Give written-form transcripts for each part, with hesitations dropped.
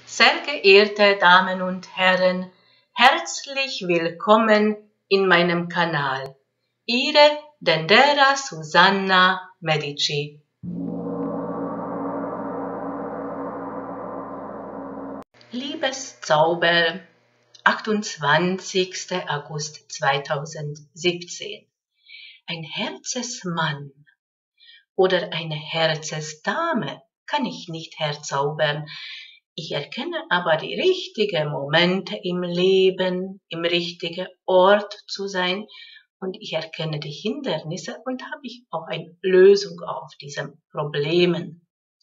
Sehr geehrte Damen und Herren, herzlich willkommen in meinem Kanal. Ihre Dendera Susanna Medici. Liebeszauber, 28. August 2017. Ein Herzensmann oder eine Herzensdame kann ich nicht herzaubern. Ich erkenne aber die richtigen Momente im Leben, im richtigen Ort zu sein, und ich erkenne die Hindernisse und habe ich auch eine Lösung auf diese Probleme.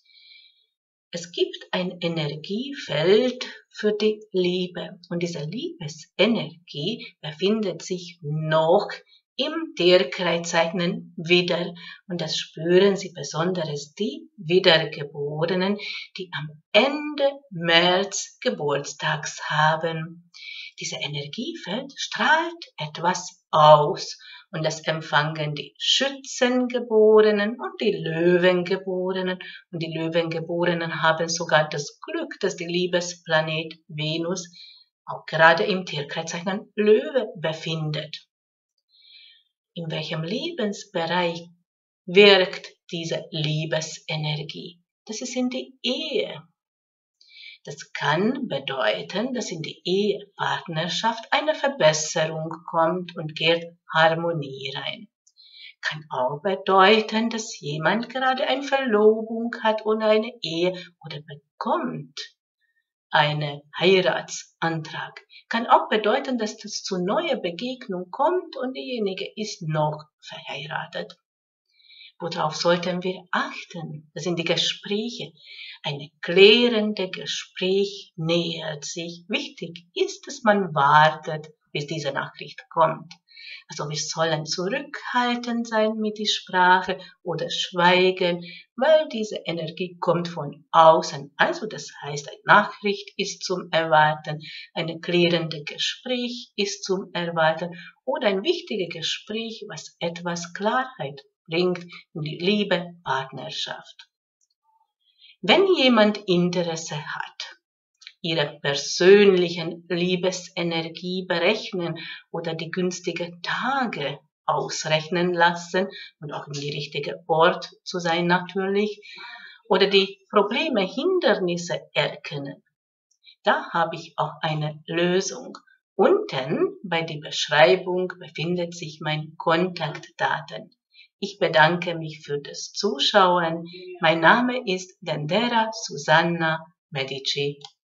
Es gibt ein Energiefeld für die Liebe, und diese Liebesenergie befindet sich noch im Tierkreiszeichen Widder, und das spüren Sie besonders die Wiedergeborenen, die am Ende März Geburtstags haben. Dieses Energiefeld strahlt etwas aus, und das empfangen die Schützengeborenen und die Löwengeborenen. Und die Löwengeborenen haben sogar das Glück, dass die Liebesplanet Venus auch gerade im Tierkreiszeichen Löwe befindet. In welchem Lebensbereich wirkt diese Liebesenergie? Das ist in die Ehe. Das kann bedeuten, dass in die Ehepartnerschaft eine Verbesserung kommt und kehrt Harmonie rein. Kann auch bedeuten, dass jemand gerade eine Verlobung hat oder eine Ehe oder bekommt einen Heiratsantrag. Kann auch bedeuten, dass es zu neuer Begegnung kommt und diejenige ist noch verheiratet. Worauf sollten wir achten? Das sind die Gespräche. Ein klärende Gespräch nähert sich. Wichtig ist, dass man wartet, bis diese Nachricht kommt. Also wir sollen zurückhaltend sein mit der Sprache oder schweigen, weil diese Energie kommt von außen. Also das heißt, eine Nachricht ist zum Erwarten, ein klärendes Gespräch ist zum Erwarten oder ein wichtiges Gespräch, was etwas Klarheit bringt in die Liebe, Partnerschaft. Wenn jemand Interesse hat, ihre persönlichen Liebesenergie berechnen oder die günstigen Tage ausrechnen lassen und auch in die richtige Ort zu sein natürlich, oder die Probleme, Hindernisse erkennen, da habe ich auch eine Lösung. Unten bei der Beschreibung befindet sich mein Kontaktdaten. Ich bedanke mich für das Zuschauen. Mein Name ist Dendera Susanna Medici.